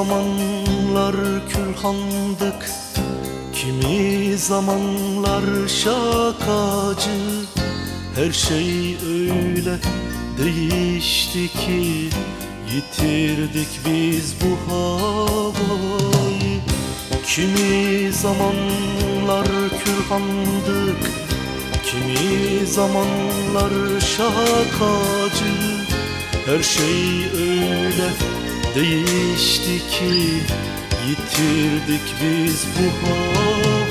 zamanlar külhandık, kimi zamanlar şakacı. Her şey öyle değişti ki yitirdik biz bu havayı. Kimi zamanlar külhandık, kimi zamanlar şakacı. Her şey öyle değişti ki yitirdik biz bu havayı.